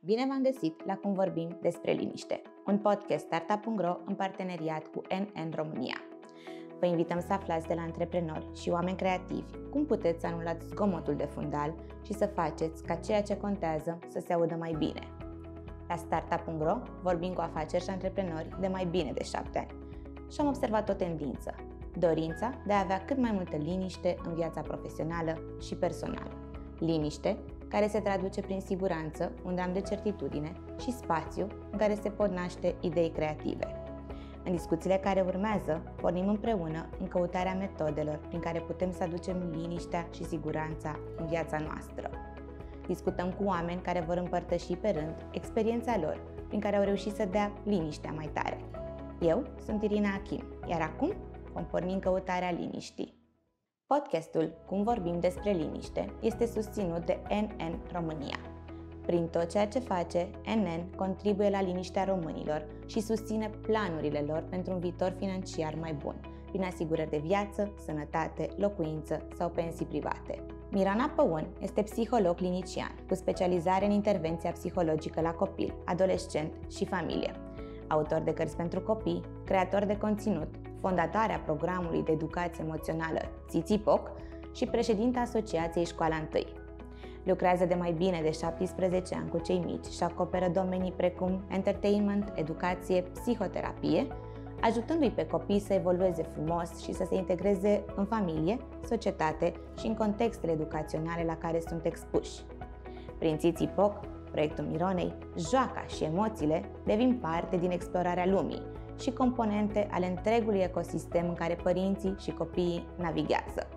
Bine v-am găsit la Cum vorbim despre liniște, un podcast Startup.ro în parteneriat cu NN România. Vă invităm să aflați de la antreprenori și oameni creativi cum puteți să anulați zgomotul de fundal și să faceți ca ceea ce contează să se audă mai bine. La Startup.ro vorbim cu afaceri și antreprenori de mai bine de 7 ani și am observat o tendință, dorința de a avea cât mai multă liniște în viața profesională și personală. Liniște care se traduce prin siguranță, un dam de certitudine și spațiu în care se pot naște idei creative. În discuțiile care urmează, pornim împreună în căutarea metodelor prin care putem să aducem liniștea și siguranța în viața noastră. Discutăm cu oameni care vor împărtăși pe rând experiența lor, prin care au reușit să dea liniștea mai tare. Eu sunt Irina Achim, iar acum vom porni în căutarea liniștii. Podcastul Cum vorbim despre liniște este susținut de NN România. Prin tot ceea ce face, NN contribuie la liniștea românilor și susține planurile lor pentru un viitor financiar mai bun, prin asigurări de viață, sănătate, locuință sau pensii private. Mirona Păun este psiholog clinician cu specializare în intervenția psihologică la copil, adolescent și familie. Autor de cărți pentru copii, creator de conținut, fondatoarea programului de educație emoțională Țițipoc și președinta Asociației Școala Întâi. Lucrează de mai bine de 17 ani cu cei mici și acoperă domenii precum entertainment, educație, psihoterapie, ajutându-i pe copii să evolueze frumos și să se integreze în familie, societate și în contextele educaționale la care sunt expuși. Prin Țițipoc, proiectul Mironei, joaca și emoțiile devin parte din explorarea lumii și componente ale întregului ecosistem în care părinții și copiii navighează.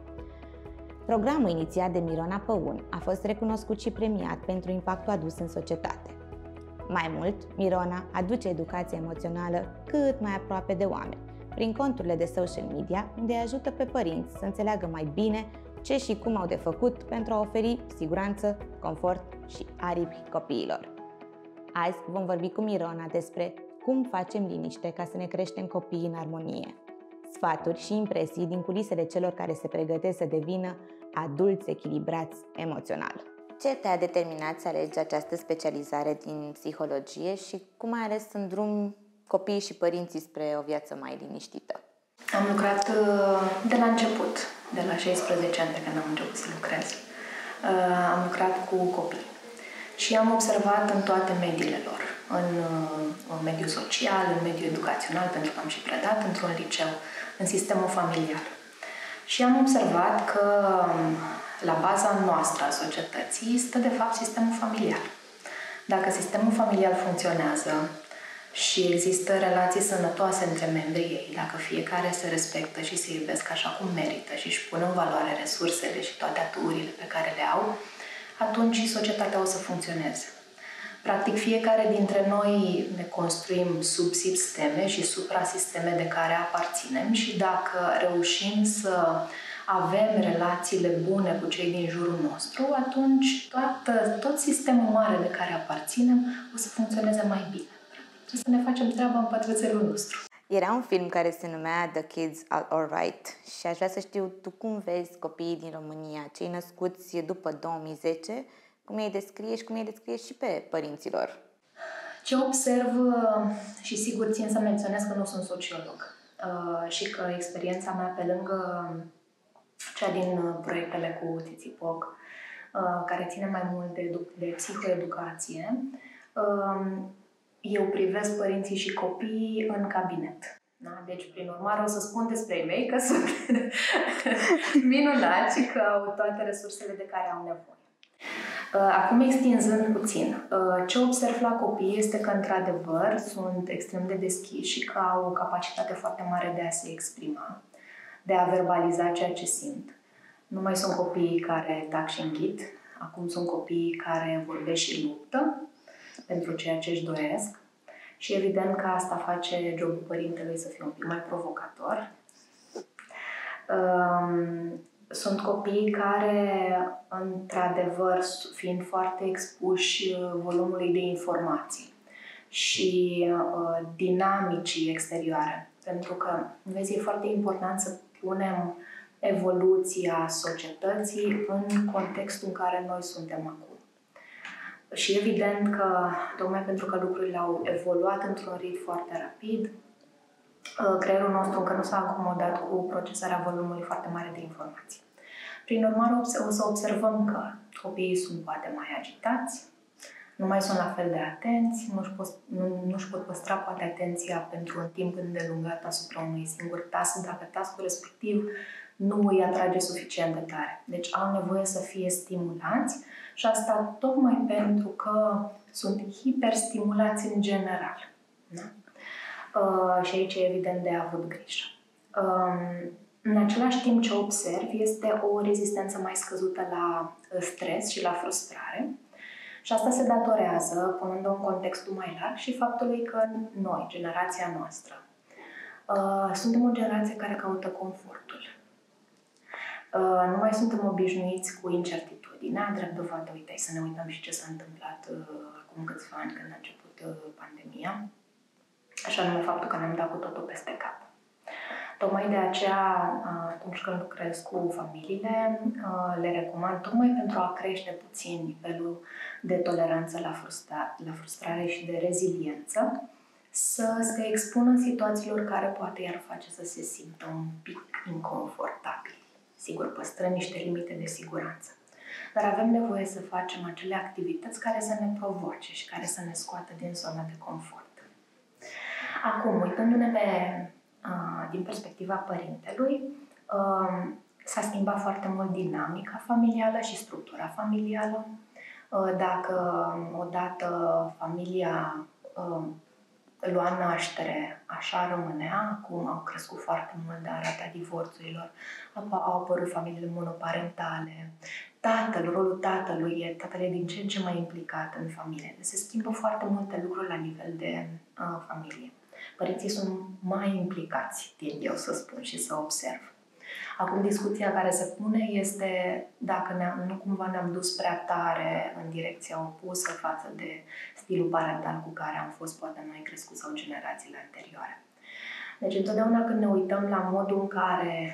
Programul inițiat de Mirona Păun a fost recunoscut și premiat pentru impactul adus în societate. Mai mult, Mirona aduce educația emoțională cât mai aproape de oameni, prin conturile de social media, unde ajută pe părinți să înțeleagă mai bine ce și cum au de făcut pentru a oferi siguranță, confort și aripi copiilor. Azi vom vorbi cu Mirona despre cum facem liniște ca să ne creștem copiii în armonie, sfaturi și impresii din culisele celor care se pregătesc să devină adulți echilibrați emoțional. Ce te-a determinat să alegi această specializare din psihologie și cum ai ales în drum copiii și părinții spre o viață mai liniștită? Am lucrat de la început, de la 16 ani de când am început să lucrez. Am lucrat cu copii și am observat în toate mediile lor, în mediul social, în mediul educațional, pentru că am și predat într-un liceu, în sistemul familial. Și am observat că la baza noastră a societății stă de fapt sistemul familial. Dacă sistemul familial funcționează și există relații sănătoase între membrii ei, dacă fiecare se respectă și se iubesc așa cum merită și își pun în valoare resursele și toate aturile pe care le au, atunci și societatea o să funcționeze. Practic, fiecare dintre noi ne construim subsisteme și suprasisteme de care aparținem și dacă reușim să avem relațiile bune cu cei din jurul nostru, atunci tot sistemul mare de care aparținem o să funcționeze mai bine. Trebuie să ne facem treaba în pătrățelul nostru. Era un film care se numea The Kids Are Alright și aș vrea să știu tu cum vezi copiii din România, cei născuți după 2010, cum îi descrie și cum îi descrie și pe părinților. Ce observ, și sigur țin să menționez că nu sunt sociolog și că experiența mea pe lângă cea din proiectele cu Țițipoc, care ține mai mult de psihoeducație, eu privesc părinții și copiii în cabinet. Da? Deci, prin urmare, o să spun despre ei mei că sunt minunați și că au toate resursele de care au nevoie. Acum, extinzând puțin, ce observ la copii este că, într-adevăr, sunt extrem de deschiși și că au o capacitate foarte mare de a se exprima, de a verbaliza ceea ce simt. Nu mai sunt copiii care tac și înghit, acum sunt copiii care vorbesc și luptă pentru ceea ce își doresc și evident că asta face jobul părintelui să fie un pic mai provocator. Sunt copii care, într-adevăr, fiind foarte expuși volumului de informații și dinamicii exterioare, pentru că, vezi, e foarte important să punem evoluția societății în contextul în care noi suntem acum. Și evident că, tocmai pentru că lucrurile au evoluat într-un ritm foarte rapid, creierul nostru încă nu s-a acomodat cu procesarea volumului foarte mare de informații. Prin urmare, o să observăm că copiii sunt poate mai agitați, nu mai sunt la fel de atenți, nu-și pot păstra poate atenția pentru un timp îndelungat asupra unui singur task, dacă taskul respectiv nu îi atrage suficient de tare. Deci au nevoie să fie stimulați și asta tocmai pentru că sunt hiperstimulați în general. Da? Și aici e evident de avut grijă. În același timp, ce observ este o rezistență mai scăzută la stres și la frustrare. Și asta se datorează, punând-o în contextul mai larg, și faptului că noi, generația noastră, suntem o generație care caută confortul. Nu mai suntem obișnuiți cu incertitudinea, drept dovadă, uite, să ne uităm și ce s-a întâmplat acum câțiva ani când a început pandemia, așa nume faptul că ne-am dat cu totul peste cap. Tocmai de aceea, atunci când lucrez cu familiile, le recomand, tocmai pentru a crește puțin nivelul de toleranță la frustrare și de reziliență, să se expună situațiilor care poate i-ar face să se simtă un pic inconfortabil. Sigur, păstrăm niște limite de siguranță. Dar avem nevoie să facem acele activități care să ne provoace și care să ne scoată din zona de confort. Acum, uitându-ne din perspectiva părintelui, s-a schimbat foarte mult dinamica familială și structura familială. Dacă odată familia lua naștere, așa rămânea, acum au crescut foarte mult, dar rata divorțurilor, au apărut familiile monoparentale, rolul tatălui e din ce în ce mai implicat în familie. Se schimbă foarte multe lucruri la nivel de familie. Părinții sunt mai implicați, tind eu să spun și să observ. Acum, discuția care se pune este dacă nu cumva ne-am dus prea tare în direcția opusă față de stilul parental cu care am fost poate noi crescuți sau generațiile anterioare. Deci, întotdeauna când ne uităm la modul în care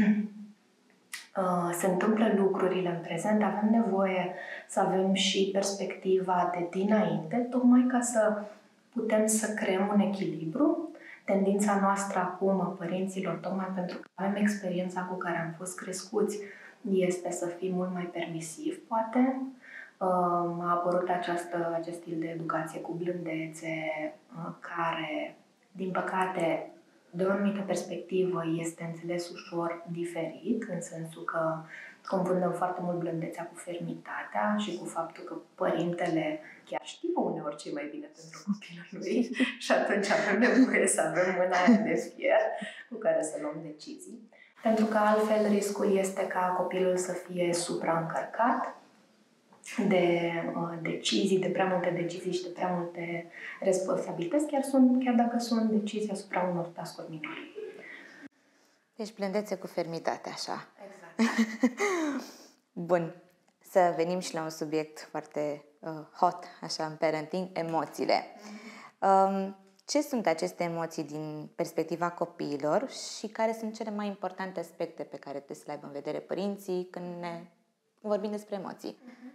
se întâmplă lucrurile în prezent, avem nevoie să avem și perspectiva de dinainte, tocmai ca să putem să creăm un echilibru. Tendința noastră acum, a părinților, tocmai pentru că avem experiența cu care am fost crescuți, este să fim mult mai permisivi, poate. A apărut acest stil de educație cu blândețe, care, din păcate, de o anumită perspectivă, este înțeles ușor diferit, în sensul că confundăm foarte mult blândețea cu fermitatea și cu faptul că părintele chiar știe uneori ce e mai bine pentru copilul lui și atunci avem nevoie să avem mâna aia de fier cu care să luăm decizii. Pentru că altfel riscul este ca copilul să fie supraîncărcat de decizii, de prea multe decizii și de prea multe responsabilități, chiar dacă sunt decizii asupra unor task-uri minore. Deci blândețe cu fermitate, așa. Exact. Bun. Să venim și la un subiect foarte hot, așa, în parenting, emoțiile. Ce sunt aceste emoții din perspectiva copiilor și care sunt cele mai importante aspecte pe care trebuie să le aibă în vedere părinții când ne vorbim despre emoții?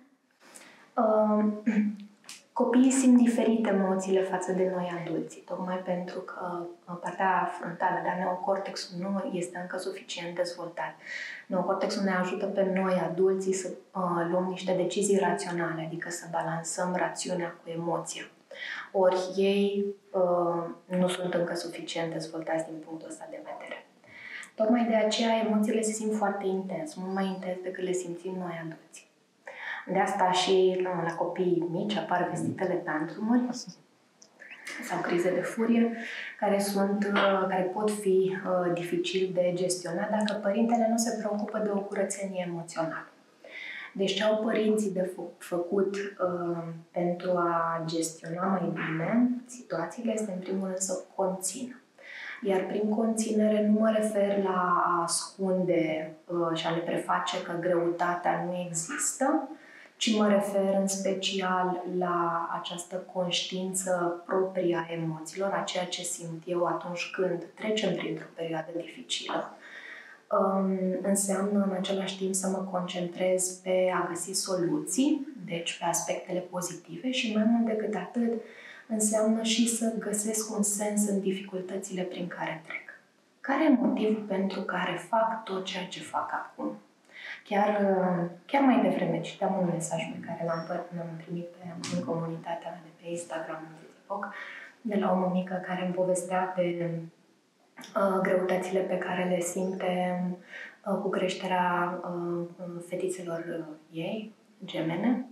Copiii simt diferite emoțiile față de noi adulții, tocmai pentru că partea frontală, dar neocortexul nu este încă suficient dezvoltat. Neocortexul ne ajută pe noi, adulții, să luăm niște decizii raționale, adică să balansăm rațiunea cu emoția. Ori ei nu sunt încă suficient dezvoltați din punctul ăsta de vedere. Tocmai de aceea emoțiile se simt foarte intens, mult mai intens decât le simțim noi adulții. De asta și la copiii mici apar vestitele tantrumuri sau crize de furie, care pot fi dificil de gestionat dacă părintele nu se preocupă de o curățenie emoțională. Deci ce au părinții de făcut pentru a gestiona mai bine situațiile este în primul rând să conțină. Iar prin conținere nu mă refer la a ascunde și a le preface că greutatea nu există, ci mă refer în special la această conștiință proprie a emoțiilor, a ceea ce simt eu atunci când trecem printr-o perioadă dificilă. Înseamnă în același timp să mă concentrez pe a găsi soluții, deci pe aspectele pozitive și mai mult decât atât, înseamnă și să găsesc un sens în dificultățile prin care trec. Care e motivul pentru care fac tot ceea ce fac acum? Chiar mai devreme citeam un mesaj pe care l-am primit în comunitatea de pe Instagram, în Facebook, de la o mămică care îmi povestea de greutățile pe care le simte cu creșterea fetițelor ei, gemene.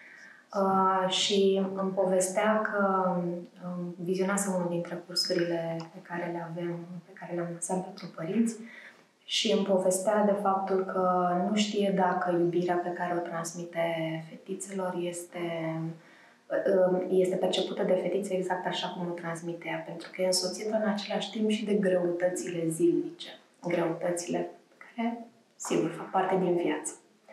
Și îmi povestea că vizionase unul dintre cursurile pe care le-am lansat pentru părinți și îmi povestea de faptul că nu știe dacă iubirea pe care o transmite fetițelor este percepută de fetițe exact așa cum o transmite ea, pentru că e însoțită în același timp și de greutățile zilnice, greutățile care, sigur, fac parte din viață.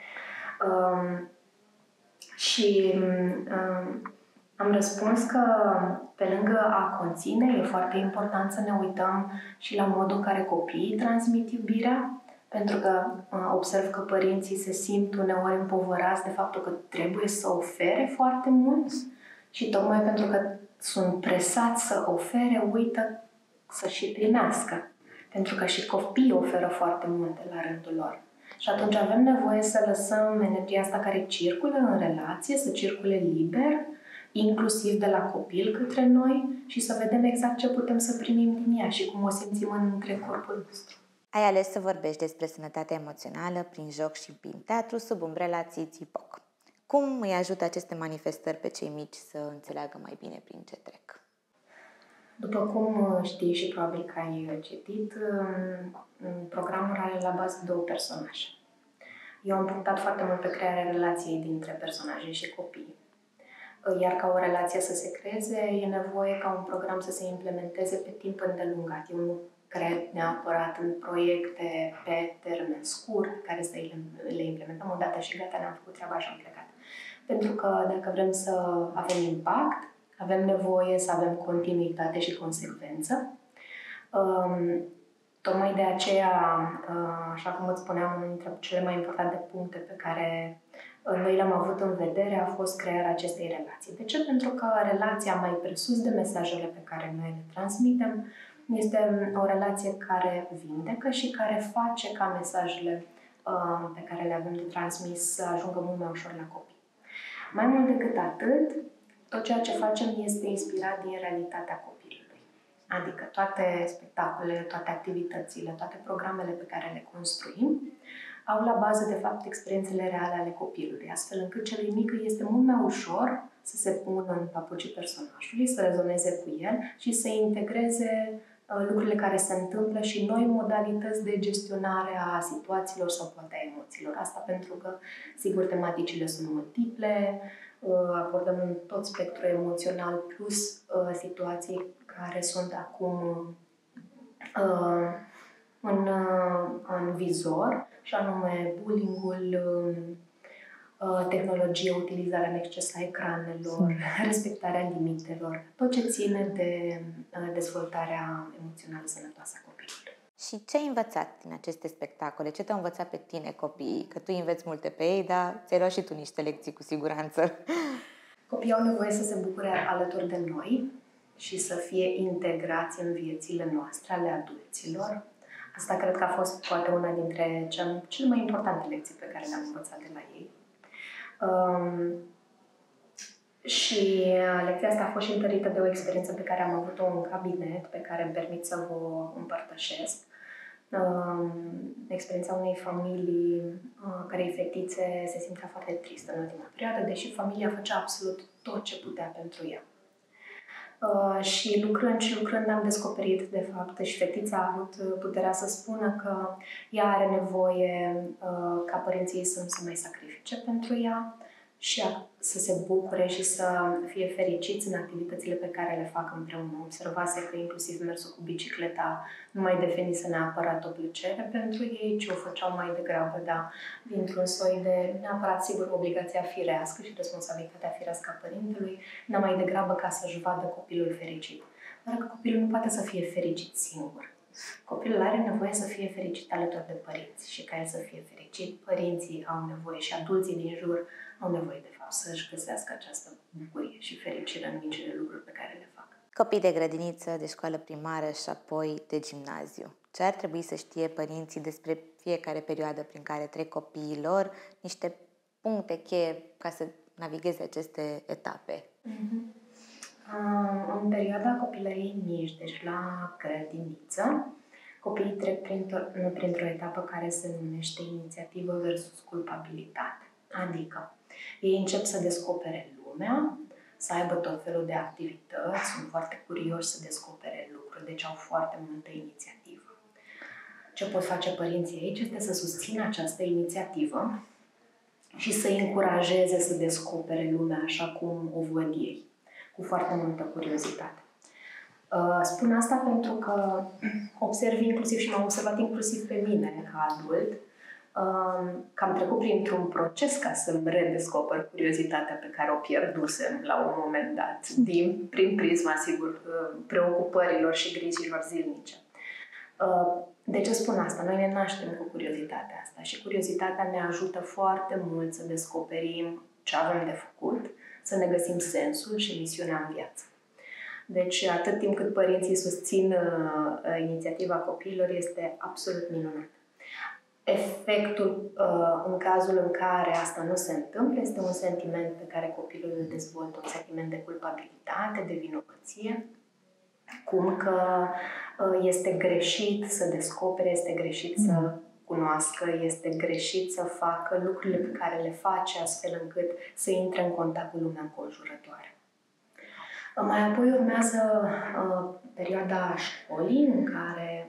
Am răspuns că, pe lângă a conține, e foarte important să ne uităm și la modul în care copiii transmit iubirea, pentru că observ că părinții se simt uneori împovărați de faptul că trebuie să ofere foarte mult și tocmai pentru că sunt presați să ofere, uită să și primească. Pentru că și copiii oferă foarte multe la rândul lor. Și atunci avem nevoie să lăsăm energia asta care circulă în relație, să circule liber, inclusiv de la copil către noi și să vedem exact ce putem să primim din ea și cum o simțim în întreg corpul nostru. Ai ales să vorbești despre sănătatea emoțională prin joc și prin teatru sub umbrela Țițipoc. Cum îi ajută aceste manifestări pe cei mici să înțeleagă mai bine prin ce trec? După cum știi și probabil că ai citit, programul are la bază 2 personaje. Eu am punctat foarte mult pe crearea relației dintre personaje și copii. Iar ca o relație să se creeze, e nevoie ca un program să se implementeze pe timp îndelungat. Eu nu cred neapărat în proiecte pe termen scurt, care să le implementăm odată și gata, ne-am făcut treaba și am plecat. Pentru că dacă vrem să avem impact, avem nevoie să avem continuitate și consecvență. Tocmai de aceea, așa cum îți spuneam, unul dintre cele mai importante puncte pe care noi le-am avut în vedere a fost crearea acestei relații. De ce? Pentru că relația, mai presus de mesajele pe care noi le transmitem, este o relație care vindecă și care face ca mesajele pe care le avem de transmis să ajungă mult mai ușor la copii. Mai mult decât atât, tot ceea ce facem este inspirat din realitatea copilului. Adică toate spectacolele, toate activitățile, toate programele pe care le construim au la bază, de fapt, experiențele reale ale copilului, astfel încât celui mic este mult mai ușor să se pună în papucii personajului, să rezoneze cu el și să integreze lucrurile care se întâmplă și noi modalități de gestionare a situațiilor sau poate a emoțiilor. Asta pentru că, sigur, tematicile sunt multiple, abordăm în tot spectrul emoțional plus situații care sunt acum în vizor, și anume bullying-ul, tehnologie, utilizarea în exces a ecranelor, respectarea limitelor, tot ce ține de dezvoltarea emoțională sănătoasă a copilului. Și ce ai învățat din aceste spectacole? Ce te-au învățat pe tine, copiii? Că tu înveți multe pe ei, dar ți-ai luat și tu niște lecții cu siguranță. Copiii au nevoie să se bucure alături de noi și să fie integrați în viețile noastre, ale adulților. Asta cred că a fost poate una dintre cele mai importante lecții pe care le-am învățat de la ei. Și lecția asta a fost și întărită de o experiență pe care am avut-o în cabinet, pe care îmi permit să vă împărtășesc. Experiența unei familii cărei fetițe se simțea foarte tristă în ultima perioadă, deși familia făcea absolut tot ce putea pentru ea. Și lucrând am descoperit, de fapt, și fetița a avut puterea să spună că ea are nevoie ca părinții să nu se mai sacrifice pentru ea și să se bucure și să fie fericiți în activitățile pe care le fac împreună. Observase că inclusiv mersul cu bicicleta nu mai devenise neapărat o plăcere pentru ei, ci o făceau mai degrabă, dintr-un soi de, neapărat, sigur, obligația firească și responsabilitatea firească a părintelui, mai degrabă ca să-și vadă copilul fericit. Dar că copilul nu poate să fie fericit singur. Copilul are nevoie să fie fericit alături de părinți și ca el să fie fericit, părinții au nevoie și adulții din jur au nevoie, de fapt, să-și găsească această bucurie și fericire în micile lucruri pe care le fac. Copii de grădiniță, de școală primară și apoi de gimnaziu. Ce ar trebui să știe părinții despre fiecare perioadă prin care trec copiii lor, niște puncte cheie ca să navigheze aceste etape? În perioada copilăriei mici, deci la grădiniță, copiii trec printr-o etapă care se numește inițiativă versus culpabilitate. Adică ei încep să descopere lumea, să aibă tot felul de activități, sunt foarte curioși să descopere lucruri, deci au foarte multă inițiativă. Ce pot face părinții aici este să susțină această inițiativă și să-i încurajeze să descopere lumea așa cum o văd ei, cu foarte multă curiozitate. Spun asta pentru că observ inclusiv și m-am observat inclusiv pe mine ca adult, că am trecut printr-un proces ca să-mi redescoper curiozitatea pe care o pierdusem la un moment dat, prin prisma, sigur, preocupărilor și grijilor zilnice. De ce spun asta? Noi ne naștem cu curiozitatea asta și curiozitatea ne ajută foarte mult să descoperim ce avem de făcut, să ne găsim sensul și misiunea în viață. Deci, atât timp cât părinții susțin inițiativa copiilor, este absolut minunat. Efectul, în cazul în care asta nu se întâmplă, este un sentiment pe care copilul îl dezvoltă, un sentiment de culpabilitate, de vinovăție, cum că este greșit să descopere, este greșit să cunoască, este greșit să facă lucrurile pe care le face astfel încât să intre în contact cu lumea înconjurătoare. Mai apoi urmează perioada școlii în care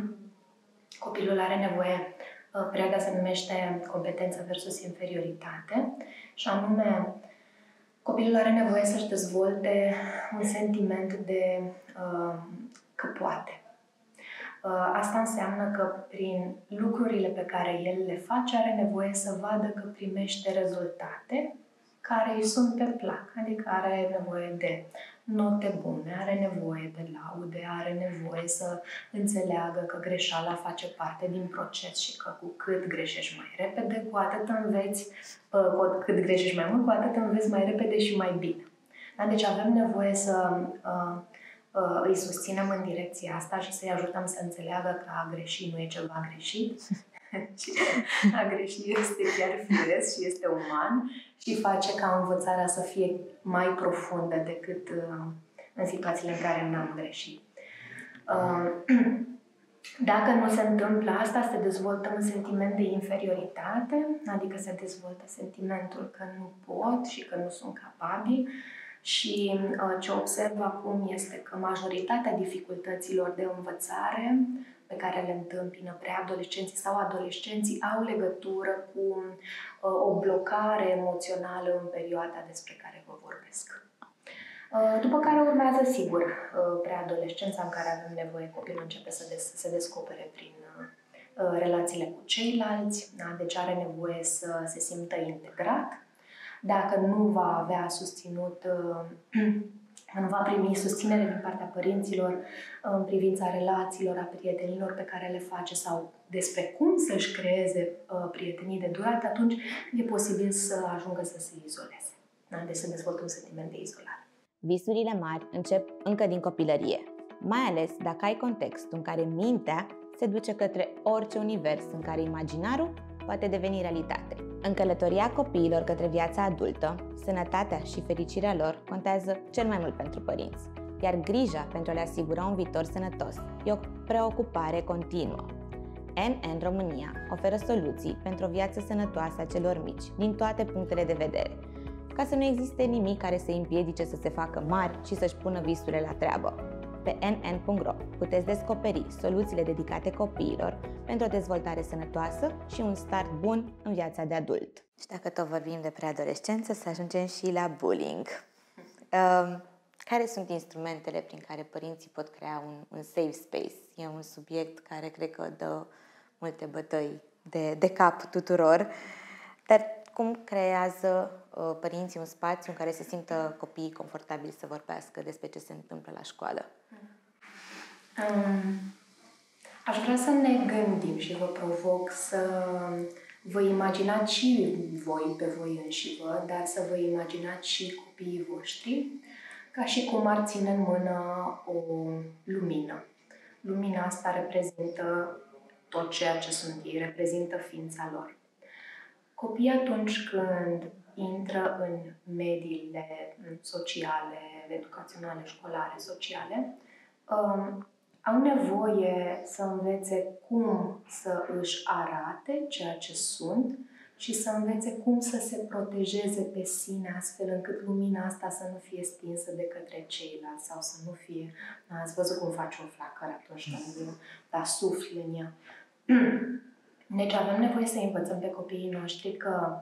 copilul are nevoie, perioada se numește competență versus inferioritate și anume copilul are nevoie să-și dezvolte un sentiment de că poate. Asta înseamnă că prin lucrurile pe care el le face are nevoie să vadă că primește rezultate care îi sunt pe plac, adică are nevoie de note bune, are nevoie de laude, are nevoie să înțeleagă că greșeala face parte din proces și că cu cât greșești mai repede, cu atât înveți, cu cât greșești mai mult, cu atât înveți mai repede și mai bine. Da? Deci avem nevoie să îi susținem în direcția asta și să-i ajutăm să înțeleagă că a greși nu e ceva greșit, ci a greși este chiar firesc și este uman și face ca învățarea să fie mai profundă decât în situațiile în care n-am greșit. Dacă nu se întâmplă asta, se dezvoltă un sentiment de inferioritate, adică se dezvoltă sentimentul că nu pot și că nu sunt capabil. Și ce observ acum este că majoritatea dificultăților de învățare pe care le întâmpină preadolescenții sau adolescenții au legătură cu o blocare emoțională în perioada despre care vă vorbesc. După care urmează, sigur, preadolescența în care avem nevoie, copilul începe să se descopere prin relațiile cu ceilalți, da? Deci are nevoie să se simtă integrat. Dacă nu va avea susținut, nu va primi susținere din partea părinților în privința relațiilor, a prietenilor pe care le face sau despre cum să-și creeze prietenii de durată, atunci e posibil să ajungă să se izoleze. Da? Deci să dezvoltă un sentiment de izolare. Visurile mari încep încă din copilărie, mai ales dacă ai contextul în care mintea se duce către orice univers în care imaginarul poate deveni realitate. În călătoria copiilor către viața adultă, sănătatea și fericirea lor contează cel mai mult pentru părinți, iar grija pentru a le asigura un viitor sănătos e o preocupare continuă. NN România oferă soluții pentru o viață sănătoasă a celor mici, din toate punctele de vedere, ca să nu existe nimic care să îi împiedice să se facă mari și să-și pună visurile la treabă. Pe nn.ro puteți descoperi soluțiile dedicate copiilor pentru o dezvoltare sănătoasă și un start bun în viața de adult. Și dacă tot vorbim de preadolescență, să ajungem și la bullying. Care sunt instrumentele prin care părinții pot crea un safe space? E un subiect care cred că dă multe bătăi de cap tuturor, dar cum creează părinții un spațiu în care se simtă copiii confortabili să vorbească despre ce se întâmplă la școală? Aș vrea să ne gândim și vă provoc să vă imaginați și voi pe voi înșivă, dar să vă imaginați și copiii voștri, ca și cum ar ține în mână o lumină. Lumina asta reprezintă tot ceea ce sunt ei, reprezintă ființa lor. Copiii atunci când intră în mediile sociale, educaționale, școlare, sociale, au nevoie să învețe cum să își arate ceea ce sunt și să învețe cum să se protejeze pe sine, astfel încât lumina asta să nu fie stinsă de către ceilalți sau să nu fie... Ați văzut cum faci o flacără atunci când sufli în ea. Deci avem nevoie să învățăm pe copiii noștri că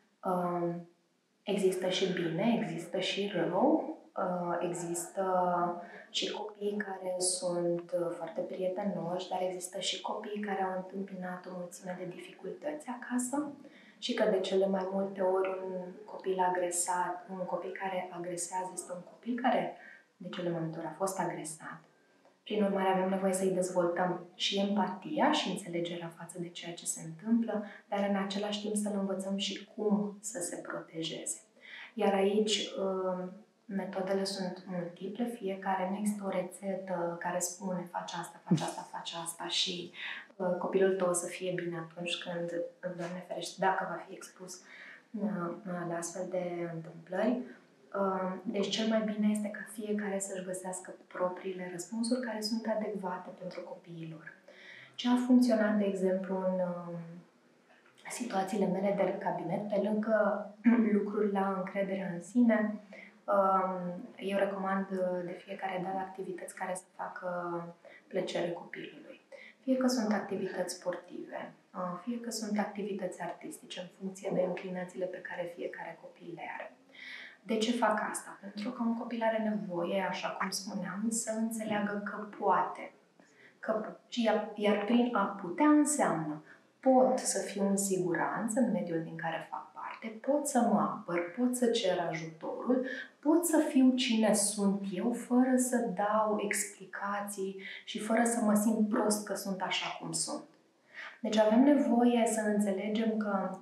există și bine, există și rău, există și copii care sunt foarte prietenoși, dar există și copii care au întâmpinat o mulțime de dificultăți acasă și că de cele mai multe ori un copil care agresează este un copil care de cele mai multe ori a fost agresat. Prin urmare, avem nevoie să-i dezvoltăm și empatia și înțelegerea față de ceea ce se întâmplă, dar în același timp să-l învățăm și cum să se protejeze. Iar aici, metodele sunt multiple, fiecare nu există o rețetă care spune faci asta, faci asta, faci asta și copilul tău o să fie bine atunci când, Doamne ferește, dacă va fi expus la astfel de întâmplări. Deci cel mai bine este ca fiecare să-și găsească propriile răspunsuri care sunt adecvate pentru copiilor. Ce a funcționat, de exemplu, în situațiile mele de cabinet, pe lângă lucruri la încrederea în sine, eu recomand de fiecare dată activități care să facă plăcere copilului. Fie că sunt activități sportive, fie că sunt activități artistice, în funcție de inclinațiile pe care fiecare copil le are. De ce fac asta? Pentru că un copil are nevoie, așa cum spuneam, să înțeleagă că poate. Iar prin a putea înseamnă pot să fiu în siguranță în mediul din care fac parte, pot să mă apăr, pot să cer ajutorul, pot să fiu cine sunt eu fără să dau explicații și fără să mă simt prost că sunt așa cum sunt. Deci avem nevoie să înțelegem că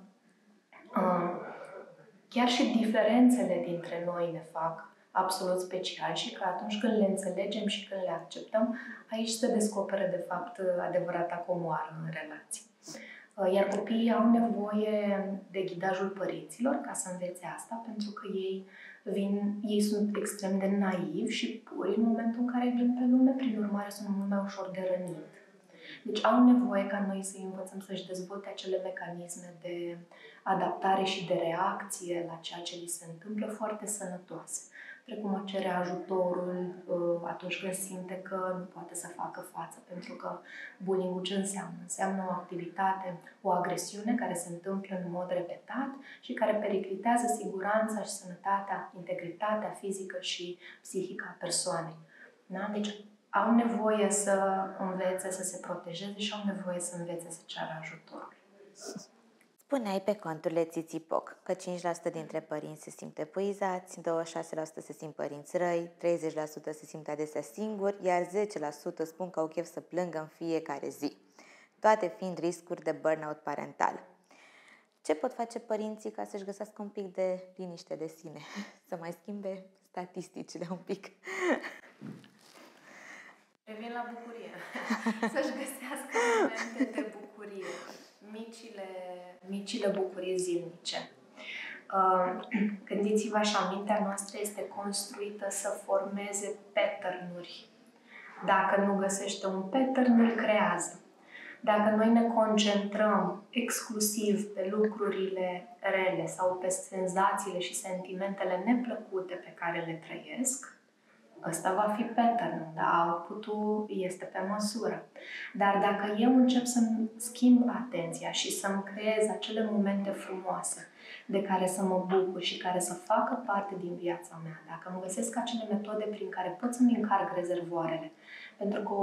chiar și diferențele dintre noi ne fac absolut special și că atunci când le înțelegem și când le acceptăm, aici se descoperă, de fapt, adevărata comoară în relații. Iar copiii au nevoie de ghidajul părinților ca să învețe asta, pentru că ei sunt extrem de naivi și puri în momentul în care vin pe lume, prin urmare sunt mult mai ușor de rănit. Deci au nevoie ca noi să-i învățăm să-și dezvolte acele mecanisme de adaptare și de reacție la ceea ce li se întâmplă foarte sănătoase, precum a cere ajutorul atunci când simte că nu poate să facă față, pentru că bullying-ul ce înseamnă? Înseamnă o activitate, o agresiune care se întâmplă în mod repetat și care periclitează siguranța și sănătatea, integritatea fizică și psihică a persoanei. Da? Deci au nevoie să învețe să se protejeze și au nevoie să învețe să ceară ajutorul. Spuneai pe conturile Țițipoc că 5% dintre părinți se simt epuizați, 26% se simt părinți răi, 30% se simt adesea singuri, iar 10% spun că au chef să plângă în fiecare zi, toate fiind riscuri de burnout parental. Ce pot face părinții ca să-și găsească un pic de liniște de sine? Să mai schimbe statisticile un pic. Revin la bucurie. Să-și găsească momente de bucurie. Micile bucurii zilnice. Gândiți-vă așa, mintea noastră este construită să formeze pattern-uri. Dacă nu găsește un pattern, îl creează. Dacă noi ne concentrăm exclusiv pe lucrurile rele sau pe senzațiile și sentimentele neplăcute pe care le trăiesc, ăsta va fi pattern-ul, dar output-ul este pe măsură. Dar dacă eu încep să-mi schimb atenția și să-mi creez acele momente frumoase de care să mă bucur și care să facă parte din viața mea, dacă îmi găsesc acele metode prin care pot să-mi încarc rezervoarele, pentru că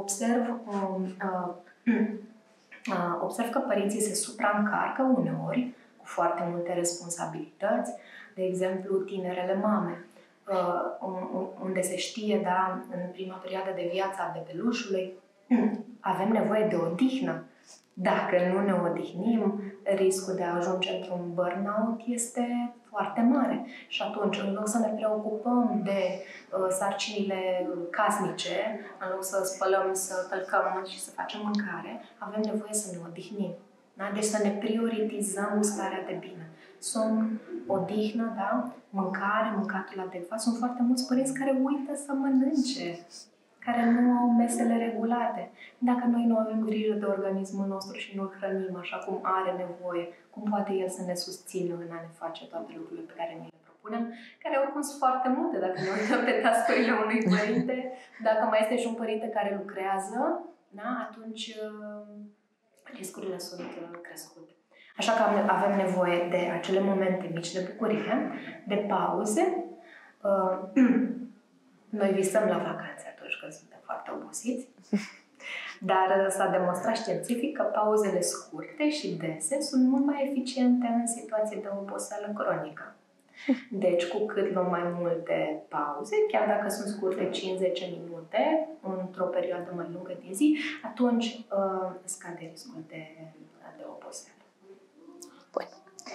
observ că părinții se supraîncarcă uneori cu foarte multe responsabilități, de exemplu, tinerele mame, unde se știe, da, în prima perioadă de viață a bebelușului, avem nevoie de odihnă. Dacă nu ne odihnim, riscul de a ajunge într-un burnout este foarte mare. Și atunci, în loc să ne preocupăm de sarcinile casnice, în loc să spălăm, să călcăm și să facem mâncare, avem nevoie să ne odihnim. Da? Deci să ne prioritizăm starea de bine. Somn, odihnă, da? Mâncare, mâncatul adecvat. Sunt foarte mulți părinți care uită să mănânce, care nu au mesele regulate. Dacă noi nu avem grijă de organismul nostru și nu-l hrănim așa cum are nevoie, cum poate el să ne susțină în a ne face toate lucrurile pe care ni le propunem, care oricum sunt foarte multe dacă ne uităm pe tascurile unui părinte. Dacă mai este și un părinte care lucrează, da? Atunci riscurile sunt crescute. Așa că avem nevoie de acele momente mici de bucurie, de pauze. Noi visăm la vacanțe atunci când suntem foarte obosiți, dar s-a demonstrat științific că pauzele scurte și dese sunt mult mai eficiente în situații de oboseală cronică. Deci, cu cât luăm mai multe pauze, chiar dacă sunt scurte 5-10 minute, într-o perioadă mai lungă de zi, atunci scade riscul de oboseală. Bun.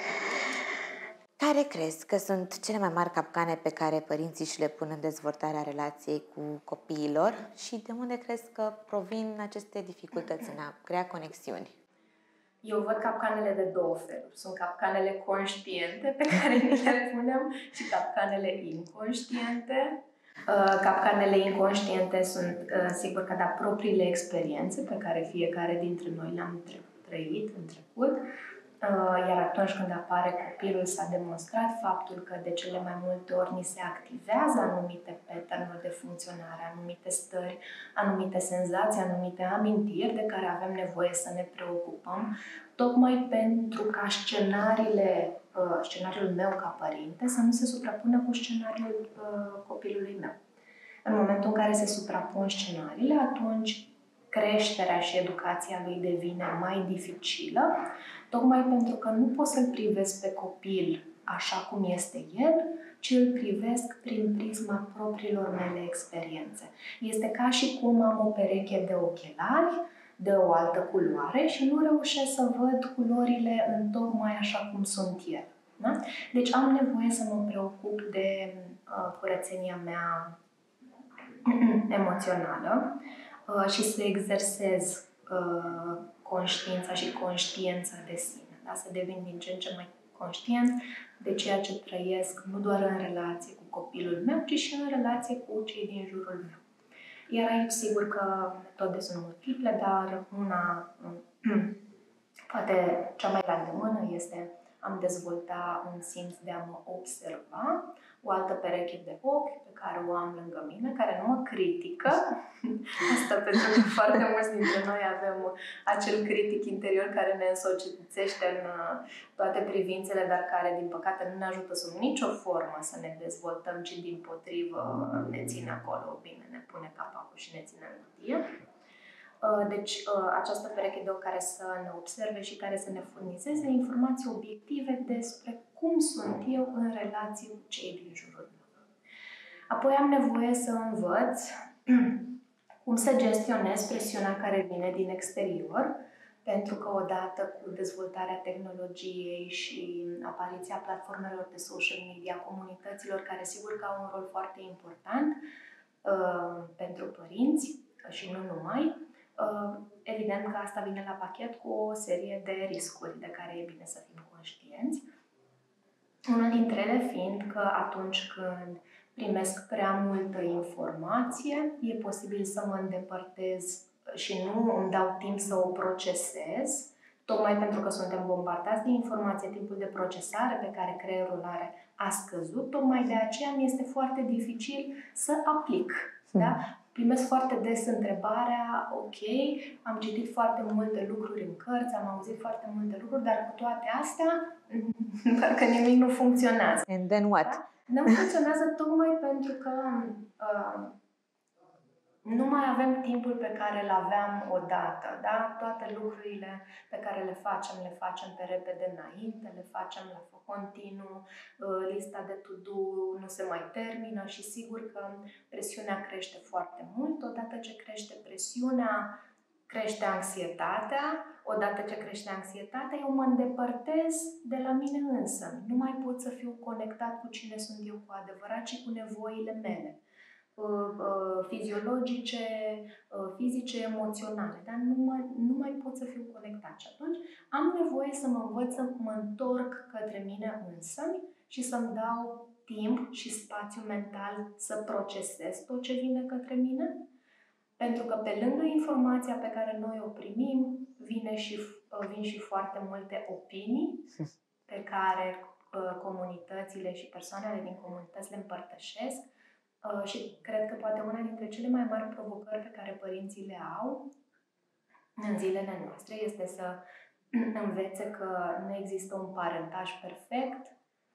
Care crezi că sunt cele mai mari capcane pe care părinții și le pun în dezvoltarea relației cu copiilor și de unde crezi că provin aceste dificultăți în a crea conexiuni? Eu văd capcanele de două feluri. Sunt capcanele conștiente pe care ni le punem și capcanele inconștiente. Capcanele inconștiente sunt, sigur că, propriile experiențe pe care fiecare dintre noi le-am trăit în trecut. Iar atunci când apare copilul, s-a demonstrat faptul că de cele mai multe ori ni se activează anumite pattern-uri de funcționare, anumite stări, anumite senzații, anumite amintiri de care avem nevoie să ne preocupăm, tocmai pentru ca scenariul meu ca părinte să nu se suprapună cu scenariul copilului meu. În momentul în care se suprapun scenariile, atunci creșterea și educația lui devine mai dificilă, tocmai pentru că nu pot să-l privesc pe copil așa cum este el, ci îl privesc prin prisma propriilor mele experiențe. Este ca și cum am o pereche de ochelari de o altă culoare și nu reușesc să văd culorile în tocmai așa cum sunt ele. Da? Deci am nevoie să mă preocup de curățenia mea emoțională și să exersez conștiința și conștiența de sine. Da? Să devin din ce în ce mai conștient de ceea ce trăiesc, nu doar în relație cu copilul meu, ci și în relație cu cei din jurul meu. Iar aici, sigur că metode sunt multiple, dar una, poate cea mai la îndemână, este am dezvolta un simț de a mă observa, o altă pereche de ochi pe care o am lângă mine, care nu mă critică. Asta pentru că foarte mulți dintre noi avem acel critic interior care ne însoțește în toate privințele, dar care, din păcate, nu ne ajută sub nicio formă să ne dezvoltăm, ci dimpotrivă ne ține acolo bine, ne pune capacul și ne ține în hârtie. Deci, această pereche de ochi care să ne observe și care să ne furnizeze informații obiective despre cum sunt eu în relație cu cei din jurul meu. Apoi am nevoie să învăț cum să gestionez presiunea care vine din exterior, pentru că odată cu dezvoltarea tehnologiei și apariția platformelor de social media, comunităților, care sigur că au un rol foarte important pentru părinți și nu numai, evident că asta vine la pachet cu o serie de riscuri de care e bine să fim conștienți. Unul dintre ele fiind că atunci când primesc prea multă informație, e posibil să mă îndepărtez și nu îmi dau timp să o procesez, tocmai pentru că suntem bombardați de informație, timpul de procesare pe care creierul are a scăzut, tocmai de aceea mi este foarte dificil să aplic. Da? Primesc foarte des întrebarea, ok, am citit foarte multe lucruri în cărți, am auzit foarte multe lucruri, dar cu toate astea, parcă nimic nu funcționează. And then what? Da? Nu funcționează tocmai pentru că nu mai avem timpul pe care îl aveam odată. Da? Toate lucrurile pe care le facem pe repede înainte, le facem la continuu, lista de to-do nu se mai termină și sigur că presiunea crește foarte mult. Odată ce crește presiunea, crește anxietatea. Odată ce crește anxietatea, eu mă îndepărtez de la mine însă. Nu mai pot să fiu conectat cu cine sunt eu cu adevărat și cu nevoile mele fiziologice, fizice, emoționale, dar nu mai pot să fiu conectat. Și atunci am nevoie să mă învăț să mă întorc către mine însămi și să-mi dau timp și spațiu mental să procesez tot ce vine către mine. Pentru că pe lângă informația pe care noi o primim, vin și foarte multe opinii pe care comunitățile și persoanele din comunități le împărtășesc. Și cred că poate una dintre cele mai mari provocări pe care părinții le au în zilele noastre este să învețe că nu există un parentaj perfect.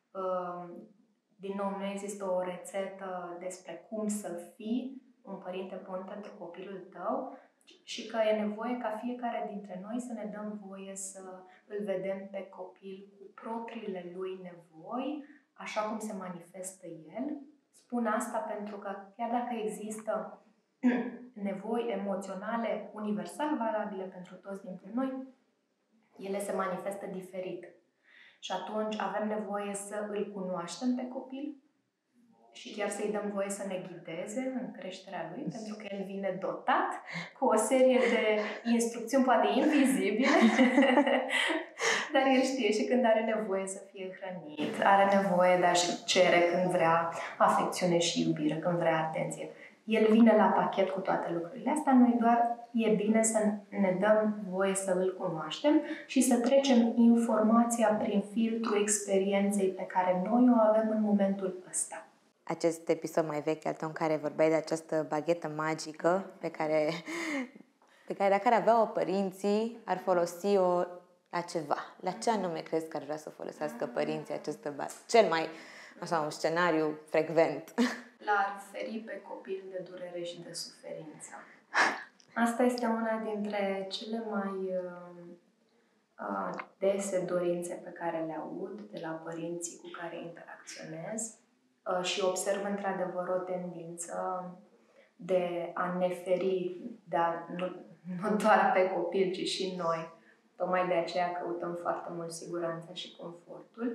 Din nou, nu există o rețetă despre cum să fii un părinte bun pentru copilul tău și că e nevoie ca fiecare dintre noi să ne dăm voie să îl vedem pe copil cu propriile lui nevoi, așa cum se manifestă el. Spun asta pentru că chiar dacă există nevoi emoționale universal valabile pentru toți dintre noi, ele se manifestă diferit. Și atunci avem nevoie să îl cunoaștem pe copil și chiar să-i dăm voie să ne ghideze în creșterea lui, pentru că el vine dotat cu o serie de instrucțiuni, poate invizibile, dar el știe și când are nevoie să fie hrănit, are nevoie de a-și cere când vrea afecțiune și iubire, când vrea atenție. El vine la pachet cu toate lucrurile astea, noi doar e bine să ne dăm voie să îl cunoaștem și să trecem informația prin filtrul experienței pe care noi o avem în momentul ăsta. Acest episod mai vechi al tău în care vorbeai de această baghetă magică pe care dacă ar avea-o părinții, ar folosi-o la ceva. La ce anume crezi că ar vrea să folosească părinții această cel mai, așa, un scenariu frecvent? L-ar feri pe copil de durere și de suferință. Asta este una dintre cele mai dese dorințe pe care le aud de la părinții cu care interacționez și observ într-adevăr o tendință de a ne feri, nu doar pe copil, ci și noi. Tocmai de aceea căutăm foarte mult siguranța și confortul.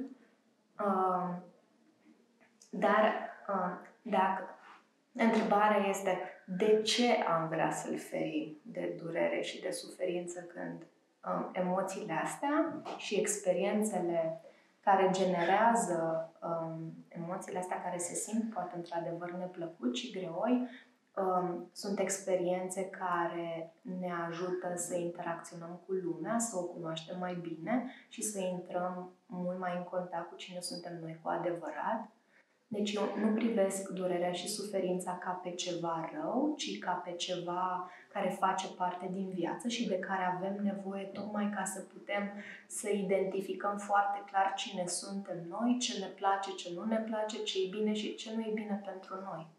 Dar dacă întrebarea este de ce am vrea să-l ferim de durere și de suferință când emoțiile astea și experiențele care generează emoțiile astea care se simt poate într-adevăr neplăcut și greoi, sunt experiențe care ne ajută să interacționăm cu lumea, să o cunoaștem mai bine și să intrăm mult mai în contact cu cine suntem noi cu adevărat. Deci eu nu privesc durerea și suferința ca pe ceva rău, ci ca pe ceva care face parte din viață și de care avem nevoie tocmai ca să putem să identificăm foarte clar cine suntem noi, ce ne place, ce nu ne place, ce e bine și ce nu e bine pentru noi.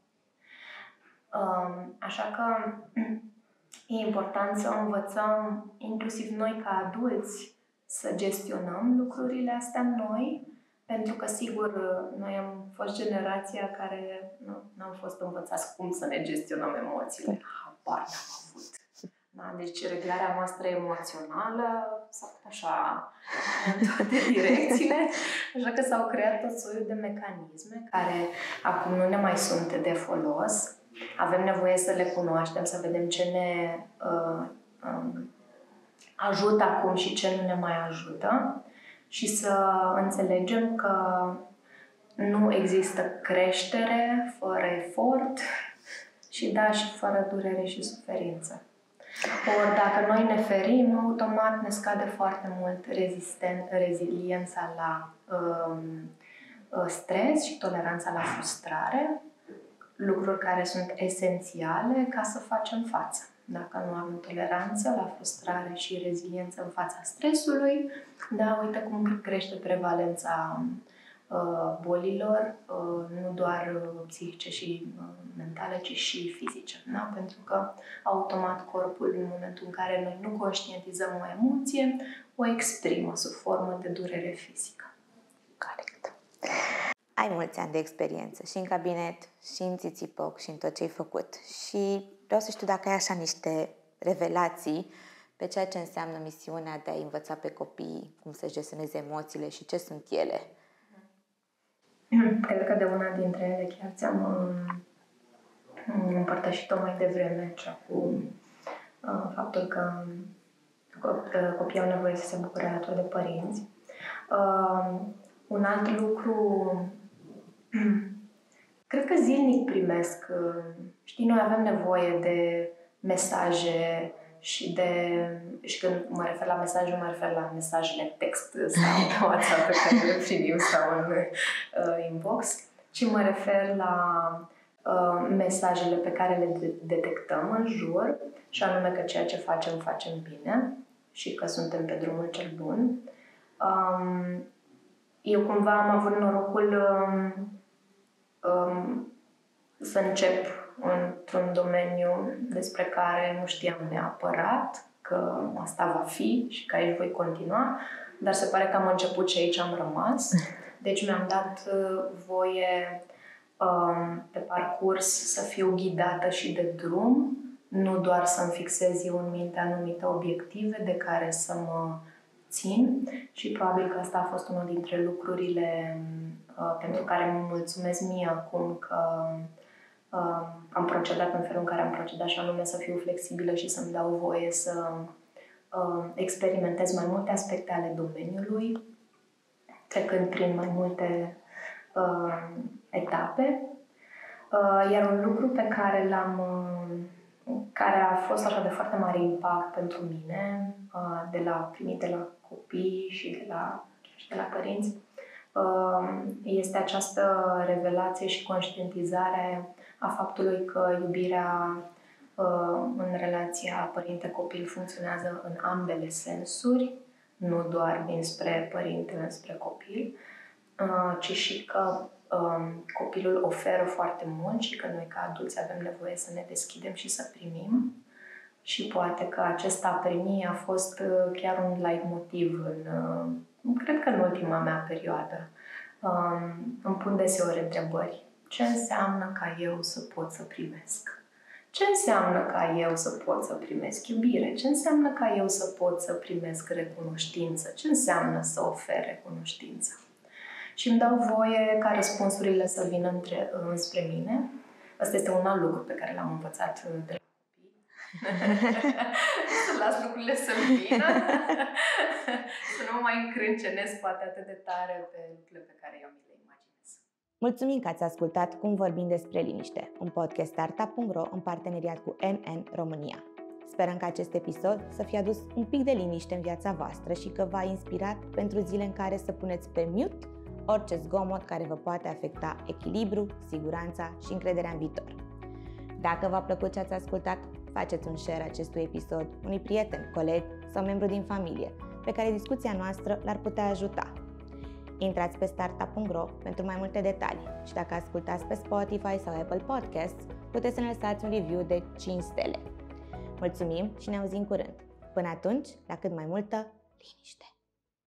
Așa că e important să învățăm, inclusiv noi ca adulți, să gestionăm lucrurile astea noi, pentru că, sigur, noi am fost generația care n-am fost învățați cum să ne gestionăm emoțiile. Habar n-am avut. Da? Deci, reglarea noastră emoțională s-a făcut așa în toate direcțiile, așa că s-au creat tot soiul de mecanisme care acum nu ne mai sunt de folos. Avem nevoie să le cunoaștem, să vedem ce ne ajută acum și ce nu ne mai ajută și să înțelegem că nu există creștere fără efort și și fără durere și suferință. Ori dacă noi ne ferim, automat ne scade foarte mult reziliența la stres și toleranța la frustrare, lucruri care sunt esențiale ca să facem față. Dacă nu avem toleranță la frustrare și reziliență în fața stresului, uite cum crește prevalența bolilor, nu doar psihice și mentale, ci și fizice. Da? Pentru că automat corpul, în momentul în care noi nu conștientizăm o emoție, o exprimă sub formă de durere fizică. Corect. Ai mulți ani de experiență și în cabinet, și în țițipoc, și în tot ce ai făcut. Și vreau să știu dacă ai așa niște revelații pe ceea ce înseamnă misiunea de a învăța pe copii cum să-și gestioneze emoțiile și ce sunt ele. Cred că de una dintre ele chiar ți-am împărtășit-o mai devreme, cea cu faptul că copiii au nevoie să se bucure alături de părinți. Un alt lucru, cred că zilnic primesc, știi, noi avem nevoie de mesaje și când mă refer la mesaje, mă refer la mesajele text sau pe WhatsApp pe care le primim sau în inbox, ci mă refer la mesajele pe care le detectăm în jur și anume că ceea ce facem bine și că suntem pe drumul cel bun. Eu cumva am avut norocul să încep într-un domeniu despre care nu știam neapărat că asta va fi și că aici voi continua, dar se pare că am început și aici am rămas. Deci mi-am dat voie pe parcurs să fiu ghidată și de drum, nu doar să-mi fixez eu în minte anumite obiective de care să mă țin și probabil că asta a fost unul dintre lucrurile pentru care mă mulțumesc mie acum că am procedat în felul în care am procedat și anume să fiu flexibilă și să-mi dau voie să experimentez mai multe aspecte ale domeniului, trecând prin mai multe etape. Iar un lucru pe care care a fost așa de foarte mare impact pentru mine, primit de la copii și de la părinți, este această revelație și conștientizare a faptului că iubirea în relația părinte-copil funcționează în ambele sensuri, nu doar dinspre părinte înspre copil, ci și că copilul oferă foarte mult și că noi ca adulți avem nevoie să ne deschidem și să primim. Și poate că acesta a primi a fost chiar un leitmotiv cred că în ultima mea perioadă. Îmi pun deseori întrebări. Ce înseamnă ca eu să pot să primesc? Ce înseamnă ca eu să pot să primesc iubire? Ce înseamnă ca eu să pot să primesc recunoștință? Ce înseamnă să ofer recunoștință? Și îmi dau voie ca răspunsurile să vină înspre mine. Asta este un alt lucru pe care l-am învățat de la copii. Să las lucrurile să vină. Să nu mă mai încrâncenez poate atât de tare pe lucrurile pe care eu mi le imaginez. Mulțumim că ați ascultat Cum vorbim despre liniște, un podcast Startup.ro în parteneriat cu NN România. Sperăm că acest episod să fie adus un pic de liniște în viața voastră și că v-a inspirat pentru zile în care să puneți pe mute orice zgomot care vă poate afecta echilibru, siguranța și încrederea în viitor. Dacă v-a plăcut ce ați ascultat, faceți un share acestui episod unui prieten, coleg sau membru din familie pe care discuția noastră l-ar putea ajuta. Intrați pe startup.ro pentru mai multe detalii și dacă ascultați pe Spotify sau Apple Podcasts, puteți să ne lăsați un review de 5 stele. Mulțumim și ne auzim curând. Până atunci, la cât mai multă liniște!